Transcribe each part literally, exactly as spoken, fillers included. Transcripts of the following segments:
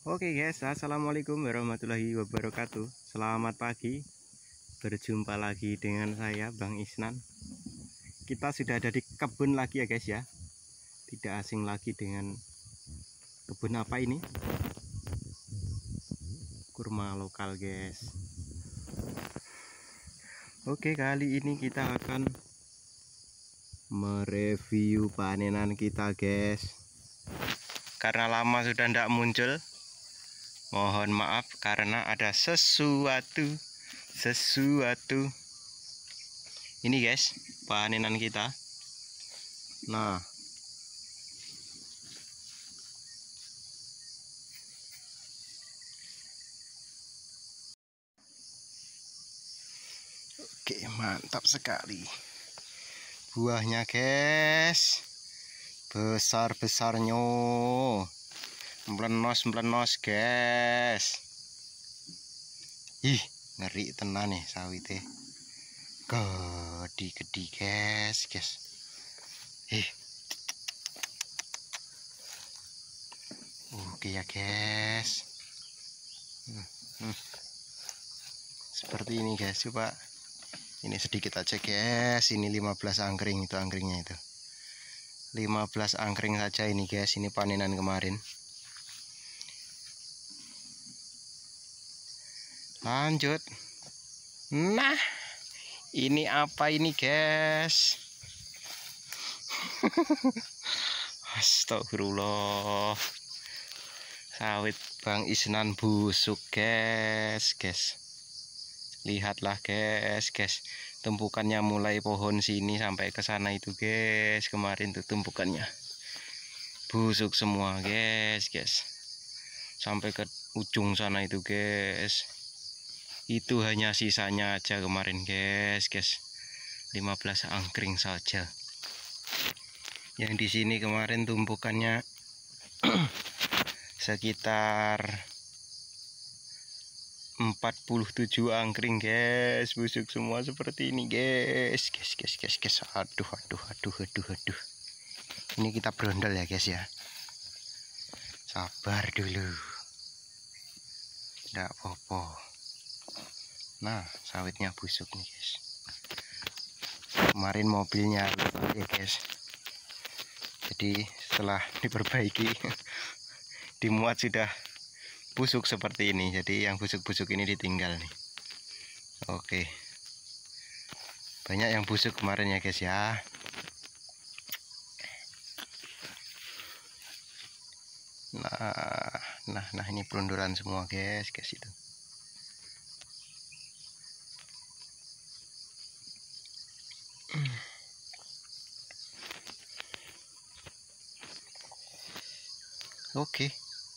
Oke guys, assalamualaikum warahmatullahi wabarakatuh. Selamat pagi, berjumpa lagi dengan saya Bang Isnan. Kita sudah ada di kebun lagi ya guys ya. Tidak asing lagi dengan kebun apa ini? Kurma lokal guys. Oke, kali ini kita akan mereview panenan kita guys. Karena lama sudah tidak muncul, mohon maaf karena ada sesuatu sesuatu ini guys, panenan kita. Nah, oke, mantap sekali buahnya guys, besar-besarnya, melenos-melenos guys. Ih, ngeri tenan nih sawite. Gede-gede guys, guys. Ih. Oke ya guys. Hmm, hmm. Seperti ini guys, coba. Ini sedikit aja guys. Ini lima belas angkring itu angkringnya itu. lima belas angkring saja ini guys. Ini panenan kemarin. Lanjut. Nah, ini apa ini guys? Astagfirullah. Sawit Bang Isnan busuk guys, guys. Lihatlah guys, guys. Tumpukannya mulai pohon sini sampai ke sana itu guys. Kemarin tuh tumpukannya busuk semua guys, guys. Sampai ke ujung sana itu guys. Itu hanya sisanya aja kemarin guys, guys. lima belas angkring saja. Yang di sini kemarin tumpukannya sekitar empat puluh tujuh angkring guys, busuk semua seperti ini guys. Guys, guys, guys, guys. Aduh, aduh, aduh, aduh, aduh. Ini kita berondol ya guys ya. Sabar dulu. Nggak apa-apa. Nah, sawitnya busuk nih guys. Kemarin mobilnya ya guys. Jadi setelah diperbaiki dimuat sudah busuk seperti ini. Jadi yang busuk-busuk ini ditinggal nih. Oke, banyak yang busuk kemarin ya guys ya. Nah, nah, nah ini perunduran semua guys, guys itu. Oke.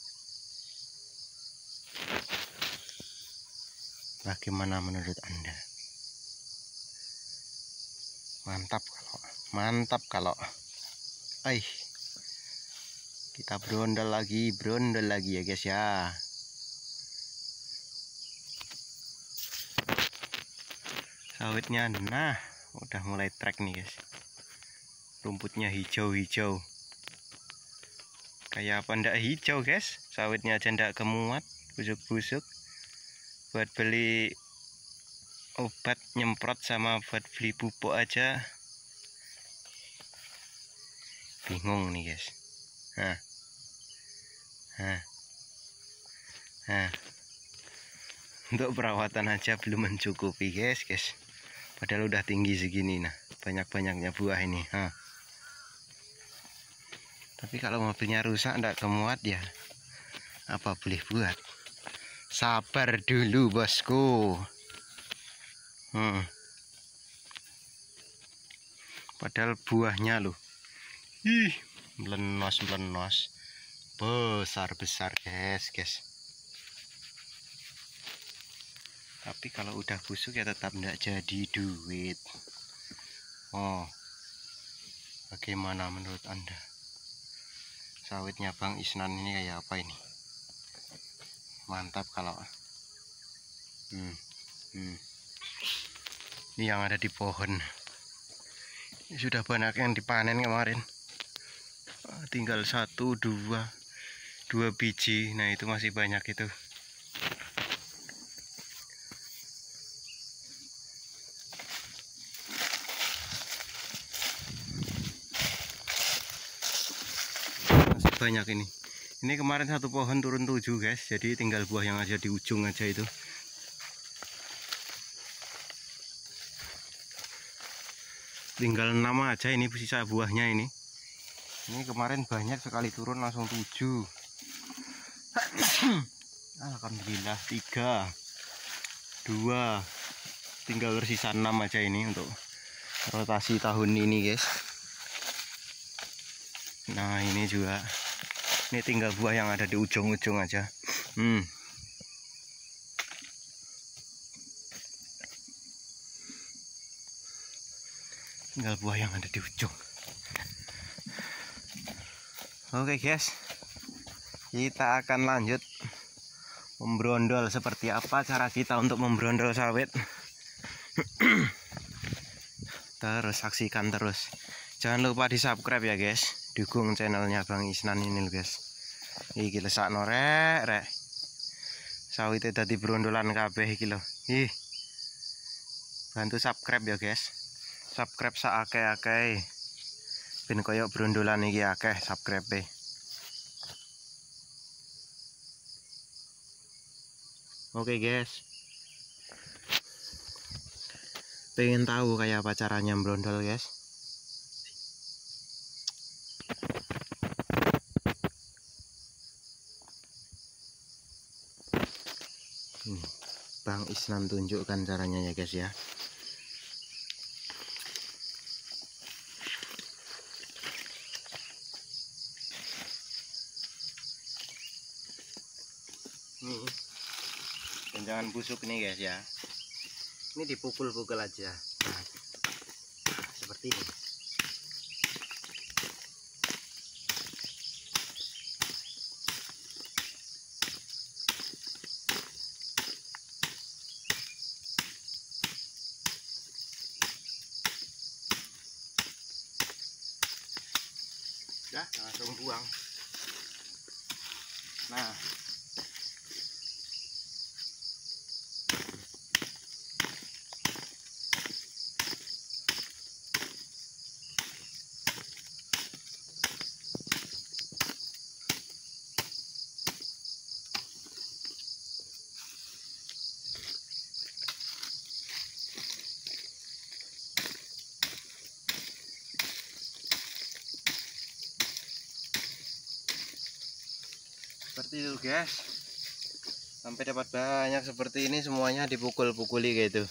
Bagaimana menurut Anda? Mantap kalau, mantap kalau. Aih, kita berondol lagi, berondol lagi ya guys ya. Sawitnya, nah, udah mulai trek nih guys. Rumputnya hijau-hijau. Kayak apa ndak hijau guys? Sawitnya aja ndak kemuat, busuk-busuk. Buat beli obat nyemprot sama buat beli pupuk aja bingung nih guys. Nah, nah, nah. Untuk perawatan aja belum mencukupi guys, guys. Padahal udah tinggi segini, nah banyak-banyaknya buah ini. Nah. Tapi kalau mobilnya rusak ndak kemuat ya, apa boleh buat? Sabar dulu bosku. Hmm. Padahal buahnya loh, ih, melenos-melenos, besar-besar guys, guys. Tapi kalau udah busuk ya tetap ndak jadi duit. Oh, bagaimana menurut Anda? Sawitnya Bang Isnan ini kayak apa ini? Mantap kalau. Hmm, hmm. Ini yang ada di pohon. Ini sudah banyak yang dipanen kemarin. Tinggal satu, dua, dua biji. Nah itu masih banyak itu. Masih banyak ini. Ini kemarin satu pohon turun tujuh guys, jadi tinggal buah yang ada di ujung aja itu. Tinggal enam aja ini sisa buahnya ini. Ini kemarin banyak sekali turun langsung tujuh. Alhamdulillah tiga, dua, tinggal tersisa enam aja ini untuk rotasi tahun ini guys. Nah ini juga, ini tinggal buah yang ada di ujung-ujung aja. Hmm. Tinggal buah yang ada di ujung. Oke guys, kita akan lanjut membrondol. Seperti apa cara kita untuk membrondol sawit. Terus saksikan terus. Jangan lupa di subscribe ya guys. Dukung channelnya Bang Isnan ini loh guys. Iki lesakno rek rek. Sawite dadi brondolan kabeh iki lho. Ih. Bantu subscribe ya guys. Subscribe saakeh-akeh. Ben koyo brondolan iki akeh subscribe-e. Oke guys. Pengen tahu kayak apa caranya brondol guys? Hmm, Bang Isnan tunjukkan caranya ya guys ya. Nih, dan jangan busuk nih guys ya. Ini dipukul-pukul aja. Nah, seperti ini. Dah, langsung buang. Nah, seperti itu guys. Sampai dapat banyak seperti ini, semuanya dipukul-pukuli gitu.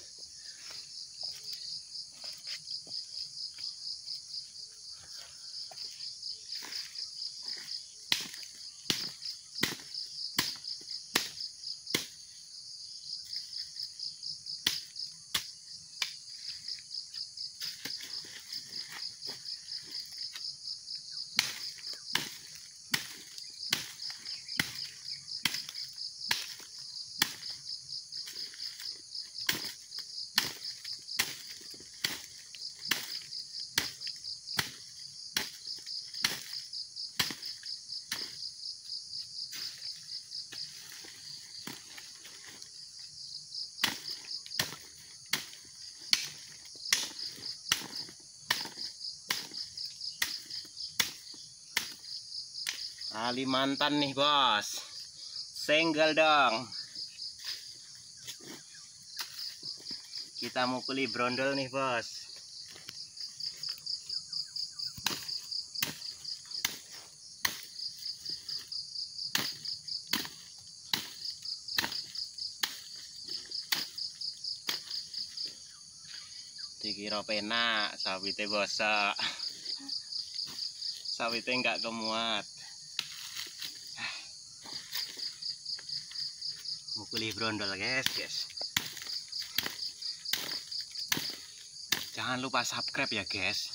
Kalimantan nih bos, senggel dong. Kita mau kuli brondol nih bos. Dikira penak, sawite bosok. Sawite enggak kemuat. Mukuli brondol guys, guys. Jangan lupa subscribe ya guys.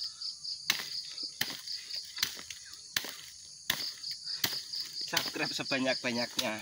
Subscribe sebanyak-banyaknya.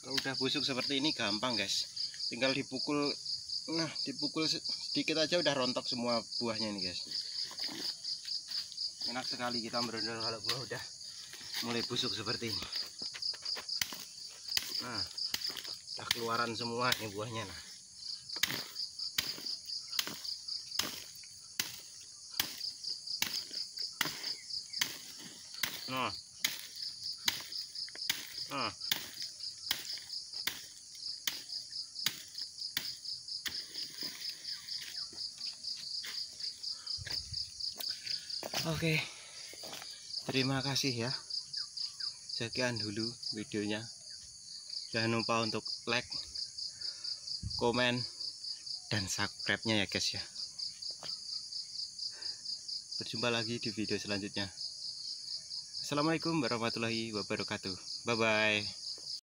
Kalau udah busuk seperti ini gampang guys, tinggal dipukul. Nah, dipukul sedikit aja udah rontok semua buahnya nih guys. Enak sekali kita berondol kalau buah udah mulai busuk seperti ini. Nah, udah keluaran semua nih buahnya. Nah, nah, nah. Oke, terima kasih ya. Sekian dulu videonya. Jangan lupa untuk like, komen, dan subscribe-nya ya guys ya. Berjumpa lagi di video selanjutnya. Assalamualaikum warahmatullahi wabarakatuh. Bye bye.